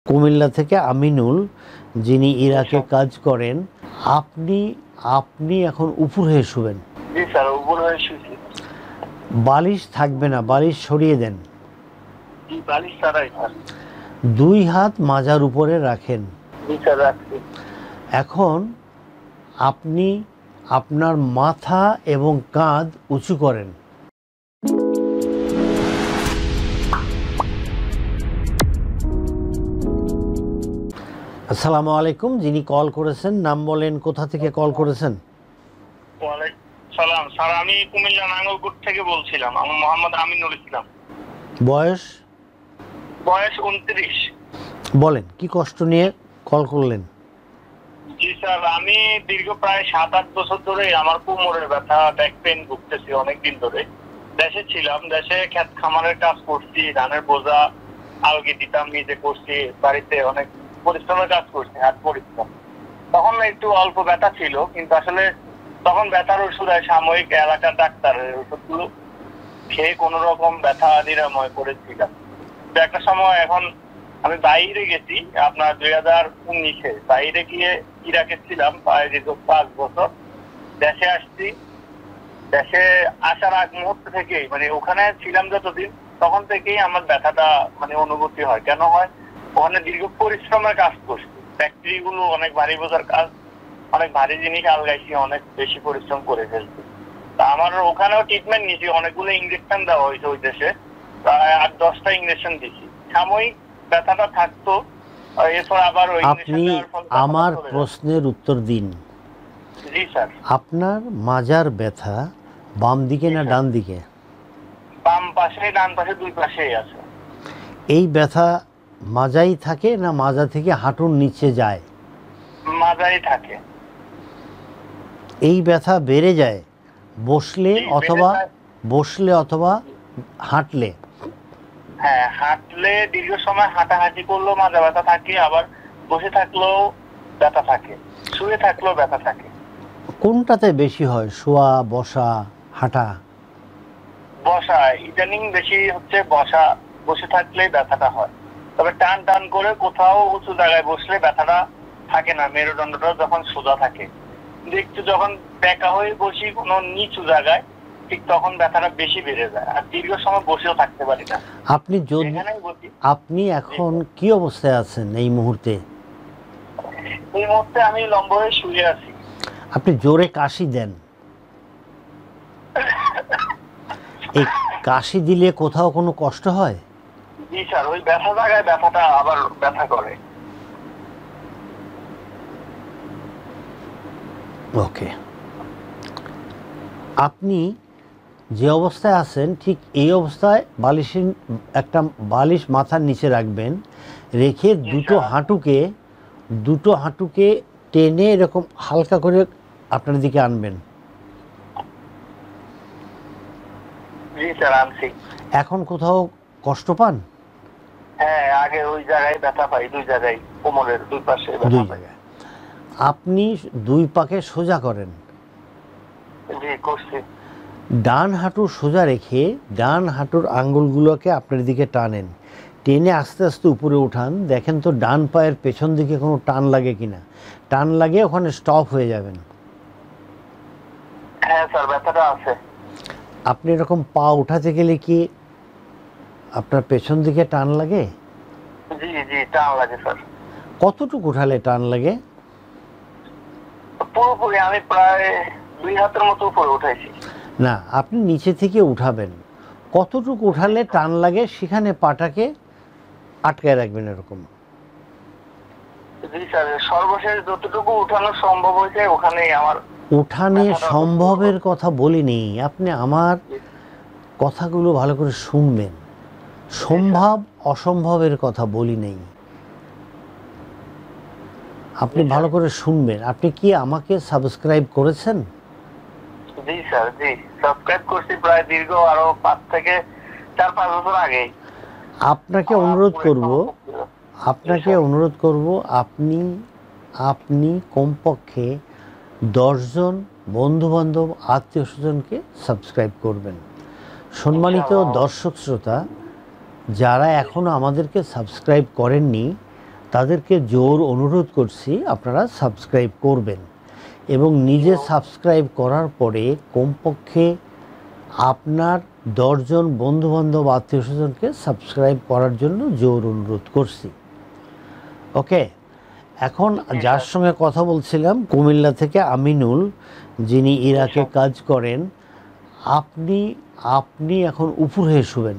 কুমিল্লা থেকে আমিনুল, যিনি ইরাকে কাজ করেন। আপনি আপনি এখন উপর হয়ে শুবেন। জি স্যার, উপর হয়ে শুয়েছি। বালিশ থাকবে না, বালিশ সরিয়ে দেন। জি, বালিশ ছাড়াই স্যার। 2 হাত মাজার উপরে রাখেন। জি স্যার, রাখছি। এখন আপনি আপনার মাথা এবং কাঁধ উঁচু করেন। আসসালামু আলাইকুম। যিনি কল করেছেন নাম বলেন, কোথা থেকে কল করেছেন? ওয়ালাইকুম সালাম স্যার, আমি কুমিল্লা নাঙ্গলকোট থেকে বলছিলাম। আমি মোহাম্মদ আমিনুল ইসলাম। বয়স? বয়স 29। বলেন, কি কষ্ট নিয়ে কল করলেন? জি স্যার, আমি দীর্ঘ প্রায় 7-8 বছর ধরে আমার কোমরের ব্যথা, ব্যাক পেইন ভুগতেছি অনেকদিন ধরে। দেশে ছিলাম, দেশে ক্ষেত খামারের কাজ করছি, ধানের বোঝা আলগি দিতাম, নিজে করছি, বাড়িতে অনেক পরিশ্রমের কাজ করছি, হাত পরিশ্রম। তখন একটু অল্প ব্যথা ছিল, কিন্তু আসলে তখন ব্যথার ওষুধ সাময়িক এলাকার ডাক্তারের ওষুধগুলো খেয়ে কোন রকম ব্যথা নিরাময় করেছিলাম। একটা সময় এখন আমি বাইরে গেছি, আপনার 2019-এ বাইরে গিয়ে ইরাকে ছিলাম প্রায় দীর্ঘ 5 বছর। দেশে আসছি, দেশে আসার আগ মুহূর্ত থেকেই মানে ওখানে ছিলাম যতদিন, তখন থেকেই আমার ব্যথাটা মানে অনুভূতি হয়। কেন হয়? ওখানে দীর্ঘ পরিশ্রমের কাজ করছি, ফ্যাক্টরি গুলো অনেক ভারী বোঝার কাজ, অনেক ভারী জিনিস আলগাইছি, অনেক বেশি পরিশ্রম করে ফেলছি। তা আমার ওখানেও ট্রিটমেন্ট নিয়েছি, অনেকগুলো ইঞ্জেকশন দেওয়া হয়েছে ওই দেশে, প্রায় 8-10টা ইঞ্জেকশন দিয়েছি। সাময়িক ব্যথাটা থাকতো, এরপর আবার ওই আপনি আমার প্রশ্নের উত্তর দিন। জি স্যার। আপনার মাজার ব্যথা বাম দিকে না ডান দিকে? বাম পাশে, ডান পাশে, দুই পাশেই আছে। এই ব্যথা মাজাই থাকে না মাজা থেকে হাঁটুর নিচে যায়? মাজাই থাকে। এই ব্যথা বেড়ে যায় বসলে অথবা হাঁটলে? হ্যাঁ, হাঁটলে দীর্ঘ সময় হাঁটাহাঁটি করলেও মাজা ব্যথা থাকে, আবার বসে থাকলেও ব্যথা থাকে, শুয়ে থাকলেও ব্যথা থাকে। কোনটাতে বেশি হয়, শোয়া, বসা, হাঁটা? বসা ইদানিং বেশি হচ্ছে, বসা। বসে থাকলেই ব্যথাটা হয়, তবে টান টান করে কোথাও উঁচু জায়গায় বসলে ব্যথাটা থাকে না, মেরুদণ্ডটা যখন সোজা থাকে। একটু যখন বেঁকা হয়ে বসি কোনো নিচু জায়গায়, ঠিক তখন ব্যথাটা বেশি বেড়ে যায়, আর দীর্ঘ সময় বসেও থাকতে পারি না। আপনি এখন কি অবস্থায় আছেন এই মুহূর্তে? এই মুহূর্তে আমি লম্বা হয়ে শুয়ে আছি। আপনি জোরে কাশি দেন। এই কাশি দিলে কোথাও কোনো কষ্ট হয়? জি স্যার, ওই ব্যথা জায়গায় ব্যথাটা আবার ব্যথা করে। ওকে, আপনি যে অবস্থায় আছেন ঠিক এই অবস্থায় একটা বালিশ মাথার নিচে রাখবেন, রেখে দুটো হাঁটুকে টেনে এরকম হালকা করে আপনার দিকে আনবেন। জি স্যার, আনছি। এখন কোথাও কষ্ট পান? হ্যাঁ, আগে ওই জায়গায় ব্যথা পাই, দুই জায়গায়, কোমরের দুই পাশে ব্যথা পাই। আপনি 2 পাকে সোজা করেন। জি, করছি। ডান হাঁটু সোজা রেখে ডান হাঁটুর আঙ্গুলগুলোকে আপনার দিকে টানেন, টেনে আস্তে আস্তে উপরে উঠান। দেখেন তো ডান পায়ের পেছন দিকে কোনো টান লাগে কিনা। টান লাগে ওখানে স্টপ হয়ে যাবেন। হ্যাঁ স্যার, ব্যথাটা আছে। আপনি এরকম পা উঠাতে গেলে কি আপনার পেছন দিকে টান লাগে? জি জি, টান লাগে স্যার। কতটুকু উঠালে টান লাগে? পুরোপুরি আমি প্রায় 2 হাতের মতো উপরে উঠাইছি। না, আপনি নিচে থেকে উঠাবেন। কতটুকু উঠালে টান লাগে সেখানে পাটাকে আটকায় রাখবেন এরকম। জি স্যার, সর্বশেষ যতটুকু উঠানো সম্ভব হয়েছে ওখানেই আমার। উঠানে সম্ভবের কথা বলিনি, আপনি আমার কথাগুলো ভালো করে শুনবেন। সম্ভব অসম্ভবের কথা বলি নেই, আপনি ভালো করে শুনবেন। আপনি কি আমাকে সাবস্ক্রাইব করেছেন? জি স্যার, জি সাবস্ক্রাইব করছি প্রায় দীর্ঘ আরো 5 থেকে 4-5 বছর আগে। আপনাকে অনুরোধ করব আপনি কমপক্ষে 10 জন বন্ধুবান্ধব আত্মীয় স্বজনকে সাবস্ক্রাইব করবেন। সম্মানিত দর্শক শ্রোতা, যারা এখনও আমাদেরকে সাবস্ক্রাইব করেননি তাদেরকে জোর অনুরোধ করছি আপনারা সাবস্ক্রাইব করবেন এবং নিজে সাবস্ক্রাইব করার পরে কমপক্ষে আপনার 10 জন বন্ধুবান্ধব আত্মীয় স্বজনকে সাবস্ক্রাইব করার জন্য জোর অনুরোধ করছি। ওকে, এখন যার সঙ্গে কথা বলছিলাম কুমিল্লা থেকে আমিনুল, যিনি ইরাকে কাজ করেন, আপনি এখন উপর হয়ে শুবেন।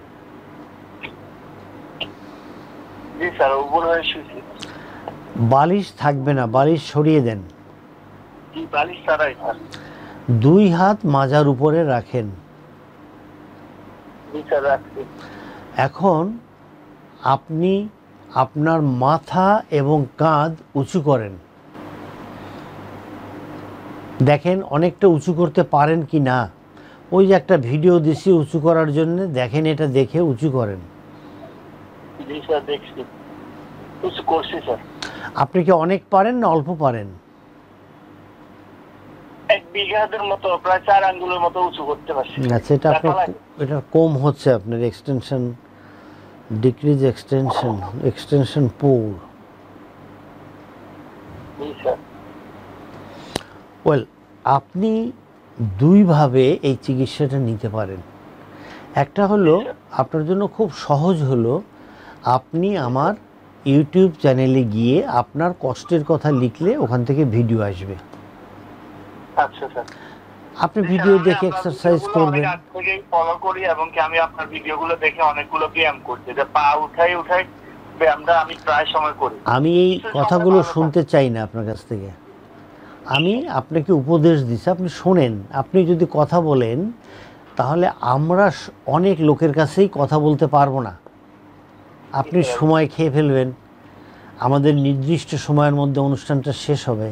জি স্যার, উপর হয়ে শুয়েছি। বালিশ থাকবে না, বালিশ সরিয়ে দেন। জি, বালিশ ছাড়াই স্যার। 2 হাত মাজার উপরে রাখেন। জি স্যার, রাখছি। এখন আপনি আপনার মাথা এবং কাঁধ উঁচু করেন, দেখেন অনেকটা উঁচু করতে পারেন কি না। ওই যে একটা ভিডিও দিছি উঁচু করার জন্য, দেখেন এটা দেখে উঁচু করেন। জি স্যার, দেখছি, উঁচু করছি স্যার। আপনি কি অনেক পারেন না অল্প পারেন? 1 বিঘাদের মতো, প্রায় 4 আঙ্গুলের মতো উঁচু করতে পারছি। আচ্ছা, এটা কম হচ্ছে আপনার এক্সটেনশন, ডিক্রিজ এক্সটেনশন পুল। জি স্যার। ওয়েল, আপনি 2 ভাবে এই চিকিৎসাটা নিতে পারেন। একটা হলো আপনার জন্য খুব সহজ হলো, আপনি আমার ইউটিউব চ্যানেলে গিয়ে আপনার কষ্টের কথা লিখলে ওখান থেকে ভিডিও আসবে। আচ্ছা স্যার। আপনি ভিডিও দেখে এক্সারসাইজ করবেন। আমি আগে থেকেই ফলো করি এবং কি আমি আপনার ভিডিওগুলো দেখে অনেকগুলো ব্যায়াম করছি, যে পা উঠাই ব্যায়ামটা আমি প্রায় সময় করি। আমি এই কথাগুলো শুনতে চাই না আপনার কাছ থেকে। আমি আপনাকে উপদেশ দিচ্ছি, আপনি শোনেন। আপনি যদি কথা বলেন তাহলে আমরা অনেক লোকের কাছেই কথা বলতে পারবো না। আপনি সময় খেয়ে ফেলবেন, আমাদের নির্দিষ্ট সময়ের মধ্যে অনুষ্ঠানটা শেষ হবে,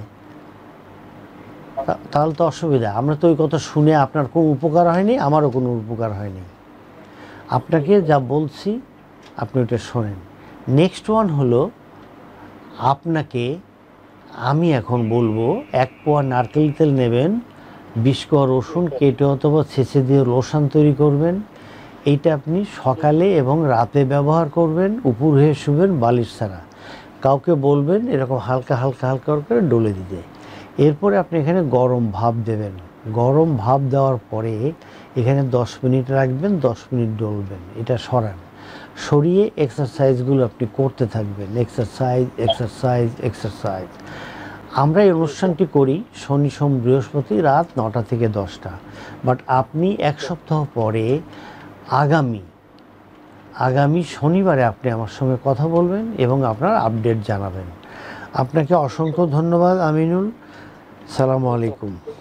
তাহলে তো অসুবিধা। আমরা তো ওই কথা শুনে আপনার কোনো উপকার হয়নি, আমারও কোনো উপকার হয়নি। আপনাকে যা বলছি আপনি ওটা শোনেন। নেক্সট ওয়ান হলো, আপনাকে আমি এখন বলবো 1 পোয়া নারকেল তেল নেবেন, 20 কোয়া রসুন কেটে অথবা ছেঁচে দিয়ে লোশন তৈরি করবেন। এইটা আপনি সকালে এবং রাতে ব্যবহার করবেন, উপর হয়ে শুবেন বালিশ ছাড়া। কাউকে বলবেন এরকম হালকা হালকা হালকা করে ডলে দিতে। এরপরে আপনি এখানে গরম ভাপ দেবেন। গরম ভাপ দেওয়ার পরে এখানে 10 মিনিট রাখবেন, 10 মিনিট ডলবেন। এটা সরান, সরিয়ে এক্সারসাইজগুলো আপনি করতে থাকবেন। এক্সারসাইজ। আমরা এই অনুষ্ঠানটি করি শনি, সোম, বৃহস্পতি রাত 9টা থেকে 10টা। বাট আপনি 1 সপ্তাহ পরে আগামী শনিবারে আপনি আমার সঙ্গে কথা বলবেন এবং আপনার আপডেট জানাবেন। আপনাকে অসংখ্য ধন্যবাদ আমিনুল। সালামু আলাইকুম।